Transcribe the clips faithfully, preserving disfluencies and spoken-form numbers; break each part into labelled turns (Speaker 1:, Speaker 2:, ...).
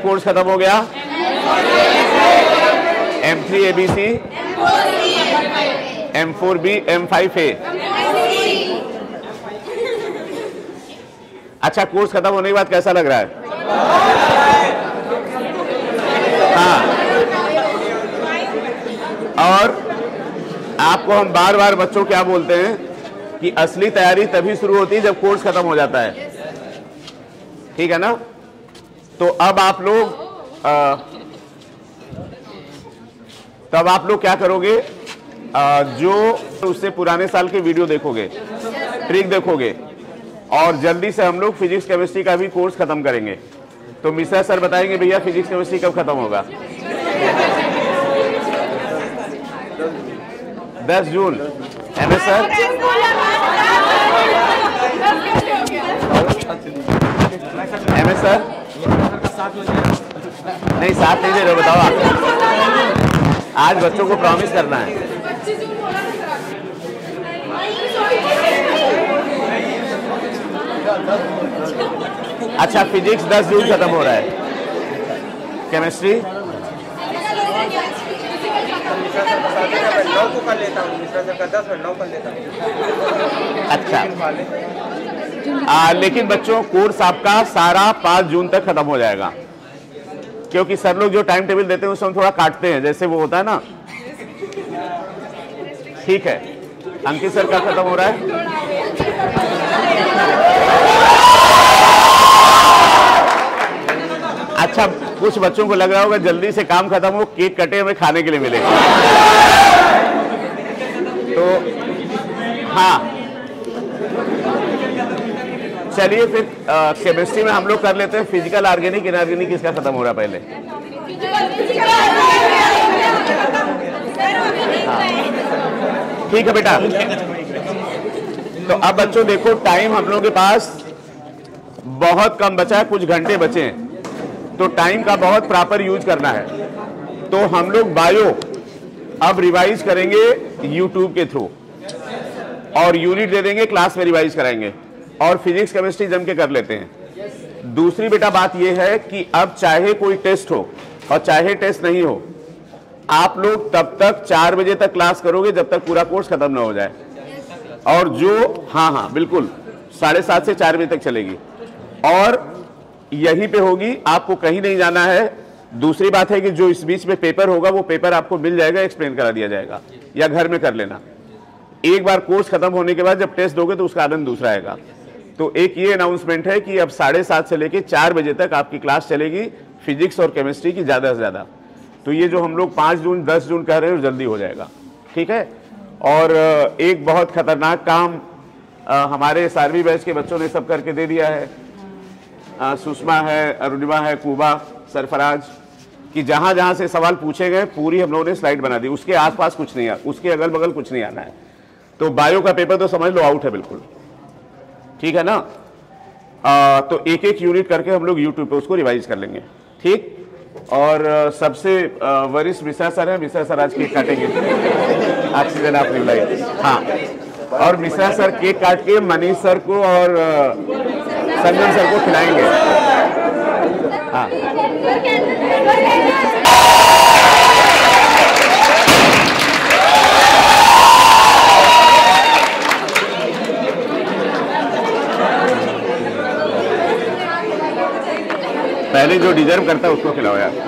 Speaker 1: Course खत्म हो गया। M three A B C, M four B, M five A. अच्छा, कोर्स खत्म होने के बाद कैसा लग रहा है? हाँ, और आपको हम बार बार बच्चों क्या बोलते हैं कि असली तैयारी तभी शुरू होती है जब कोर्स खत्म हो जाता है, ठीक है ना? तो अब आप लोग आ, तब आप लोग क्या करोगे? आ, जो उससे पुराने साल के वीडियो देखोगे, ट्रिक देखोगे, और जल्दी से हम लोग फिजिक्स केमिस्ट्री का भी कोर्स खत्म करेंगे। तो मिश्रा सर बताएंगे भैया फिजिक्स केमिस्ट्री कब खत्म होगा? दस जून। M S sir? M S sir? नहीं, साथ नहीं दे रहे, बताओ आप। आज बच्चों को प्रॉमिस करना है। अच्छा, फिजिक्स दस जून खत्म हो रहा है। केमिस्ट्री नौ को कर लेता हूँ, दस और नौ कर लेता हूँ। अच्छा, आ, लेकिन बच्चों कोर्स आपका सारा पाँच जून तक खत्म हो जाएगा, क्योंकि सर लोग जो टाइम टेबल देते हैं उसमें थोड़ा काटते हैं, जैसे वो होता है ना। ठीक है, अंकित सर का खत्म हो रहा है। अच्छा, कुछ बच्चों को लग रहा होगा जल्दी से काम खत्म हो, केक कटे हमें खाने के लिए मिलेगा। तो हाँ, चलिए फिर केमिस्ट्री में हम लोग कर लेते हैं फिजिकल, ऑर्गेनिक, इनऑर्गेनिक किसका खत्म हो रहा है पहले? हाँ, ठीक है बेटा। तो अब बच्चों देखो, टाइम हम लोगों के पास बहुत कम बचा है, कुछ घंटे बचे हैं, तो टाइम का बहुत प्रॉपर यूज करना है। तो हम लोग बायो अब रिवाइज करेंगे यूट्यूब के थ्रू, और यूनिट दे देंगे, क्लास में रिवाइज कराएंगे, और फिजिक्स केमिस्ट्री जम के कर लेते हैं। दूसरी बेटा बात यह है कि अब चाहे कोई टेस्ट हो और चाहे टेस्ट नहीं हो, आप लोग तब तक चार बजे तक क्लास करोगे जब तक पूरा कोर्स खत्म ना हो जाए। और जो हाँ हाँ बिल्कुल साढ़े सात से चार बजे तक चलेगी, और यहीं पे होगी, आपको कहीं नहीं जाना है। दूसरी बात है कि जो इस बीच में पेपर होगा वो पेपर आपको मिल जाएगा, एक्सप्लेन करा दिया जाएगा, या घर में कर लेना। एक बार कोर्स खत्म होने के बाद जब टेस्ट दोगे तो उसका आनंद दूसरा आएगा। तो एक ये अनाउंसमेंट है कि अब साढ़े सात से लेकर चार बजे तक आपकी क्लास चलेगी फिजिक्स और केमिस्ट्री की, ज़्यादा से ज़्यादा। तो ये जो हम लोग पाँच जून दस जून कह रहे हैं वो जल्दी हो जाएगा, ठीक है। और एक बहुत खतरनाक काम हमारे सारवी बैच के बच्चों ने सब करके दे दिया है। सुषमा है, अरुणिमा है, कुबा, सरफराज, कि जहाँ जहाँ से सवाल पूछे गए पूरी हम लोगों ने स्लाइड बना दी, उसके आसपास कुछ नहीं है, उसके अगल बगल कुछ नहीं आना है। तो बायो का पेपर तो समझ लो आउट है बिल्कुल, ठीक है ना। आ, तो एक एक यूनिट करके हम लोग यूट्यूब पे उसको रिवाइज कर लेंगे, ठीक। और सबसे वरिष्ठ मिश्रा सर है, मिश्रा सर आज केक काटेंगे। ऑक्सीजन आपने बुलाई, हाँ। और मिश्रा सर केक काट के मनीष सर को और संजन सर को खिलाएंगे, हाँ। पहले जो डिजर्व करता है उसको खिलाओ यार।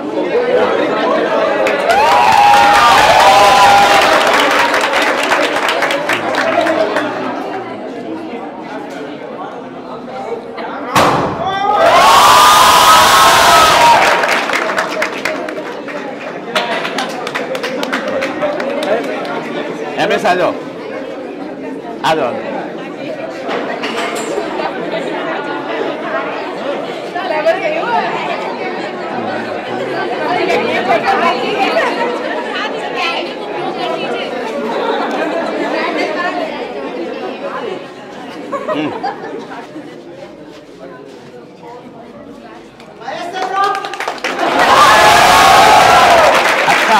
Speaker 1: एम एस आ जाओ, आ जाओ। अच्छा,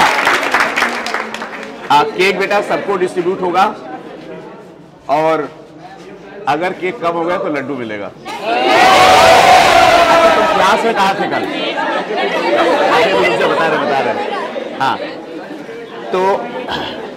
Speaker 1: केक बेटा सबको डिस्ट्रीब्यूट होगा, और अगर केक कम हो गया तो लड्डू मिलेगा। अच्छा, तुम क्लास में कहाँ थे कल? आगे मुझे बता रहे बता रहे हाँ तो